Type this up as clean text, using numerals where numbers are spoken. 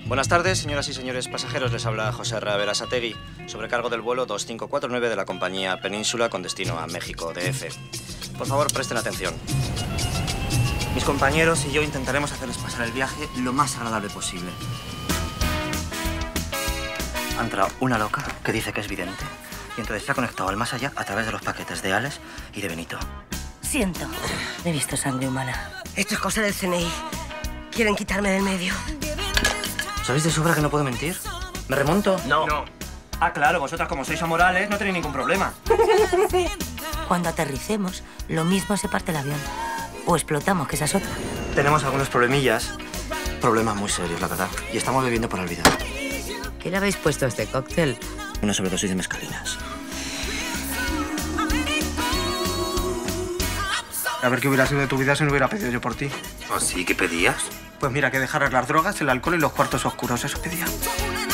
Buenas tardes, señoras y señores pasajeros. Les habla José R. Berasategui, sobrecargo del vuelo 2549 de la compañía Península con destino a México, DF. Por favor, presten atención. Mis compañeros y yo intentaremos hacerles pasar el viaje lo más agradable posible. Ha entrado una loca que dice que es vidente y entonces se ha conectado al más allá a través de los paquetes de Alex y de Benito. Siento, he visto sangre humana. Esto es cosa del CNI. Quieren quitarme del medio. ¿Sabéis de sobra que no puedo mentir? ¿Me remonto? No. Ah, claro, vosotras como sois amorales no tenéis ningún problema. Cuando aterricemos, lo mismo se parte el avión. O explotamos, que esa es otra. Tenemos algunos problemillas. Problemas muy serios, la verdad. Y estamos bebiendo por olvidar. ¿Qué le habéis puesto a este cóctel? Una sobredosis de mezcalinas. A ver qué hubiera sido de tu vida si no hubiera pedido yo por ti. ¿Así? ¿Qué pedías? Pues mira, que dejaras las drogas, el alcohol y los cuartos oscuros. Eso pedía.